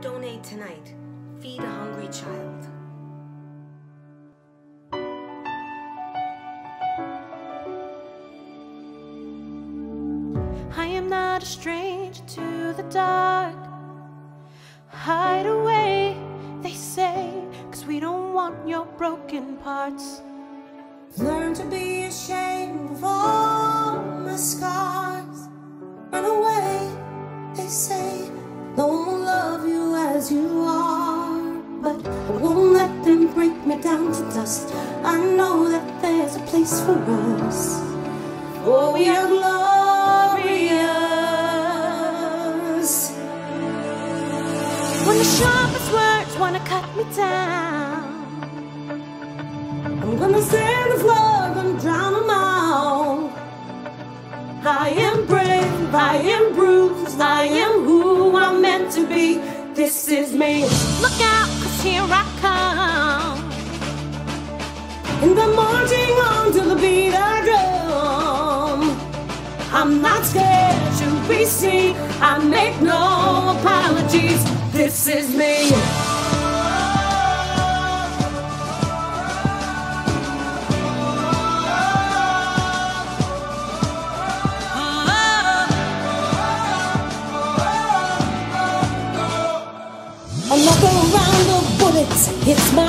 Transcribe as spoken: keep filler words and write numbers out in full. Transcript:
Donate tonight. Feed a hungry child. I am not a stranger to the dark. Hide away, they say, 'cause we don't want your broken parts. Learn to be ashamed of all my scars. Run away, they say, no one will love you as you are. But I won't let them break me down to dust. I know that there's a place for us, for we are glorious. When the sharpest words wanna cut me down, I'm gonna send the flood, gonna drown them out. I am brave, I am bruised, I am who I'm meant to be. This is me. Look out, 'cause here I come. And I'm marching on to the beat I drum. I'm not scared to be seen, I make no apologies. This is me. Another round of bullets hits my